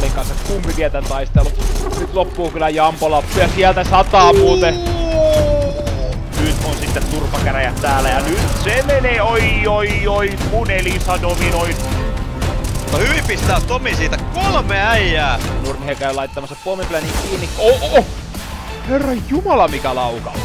Kalin kanssa, kumpi tietää taistelu. Nyt loppuu kyllä Jampola ja sieltä sataa muuten. Nyt on sitten turpakäräjät täällä ja nyt se menee, oi, mun Elisa dominoi. No hyvin pistää Tomi siitä 3 äijää! Nurmihe käy laittamassa pommiplanin kiinni. Oh! Herra jumala, mikä laukaus!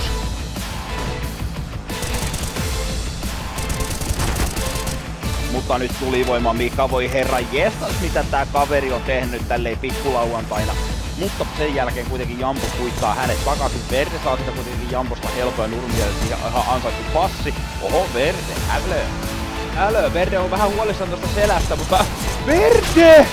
Mutta nyt tulivoima Mika, voi herra jestas, mitä tää kaveri on tehnyt tälleen pikkulauantaina. Mutta sen jälkeen kuitenkin Jampo kuittaa hänet takaisin. Verde saa sitä kuitenkin Jamposta helpoa Nurmia ja ihan ansaittu passi. Oho, Verde, älö, Verde on vähän huolissaan tosta selästä, mutta... Verde!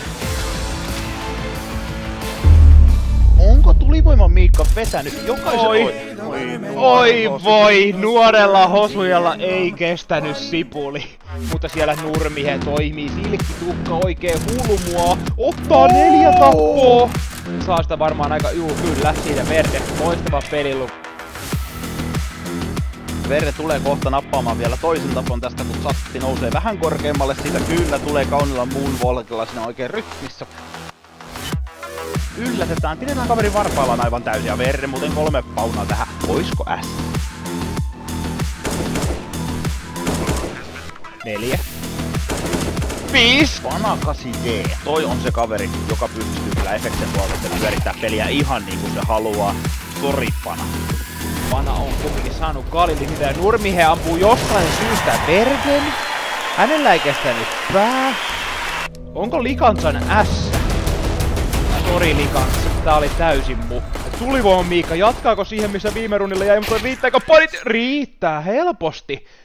Onko tulivoima Miikka vetänyt jokaisen Oi voi, nuorella hosujalla ei kestänyt sipuli. Mutta siellä Nurmihe toimii, silkkitukka oikein hulmua. Ottaa 4 tappoa. Saa sitä varmaan aika, kyllä, siitä Verde, loistava pelilu. Verde tulee kohta nappaamaan vielä toisen tapon tästä, kun Satti nousee vähän korkeammalle. Siitä kyllä tulee kaunilla moonwalkilla siinä oikein rytmissä. Yllätetään, pidetään kaverin varpaillaan aivan täysin ja Verde muuten 3 paunaa tähän. Oisko S? 4 5 Vana 8D. Toi on se kaveri, joka pystyy kyllä efekten puolelta pyörittää peliä ihan niin kuin se haluaa. Sori Vana. Vana on kumminkin saanut Galilin ja Nurmihe ampuu jostain syystä Verden. Hänellä ei kestänyt pää. Onko Likantsan S? Sori Likants, tää oli täysin mu. Tulivoima Miikka, jatkaako siihen missä viime runnilla jäi, mutta riittääkö pointit? Riittää helposti.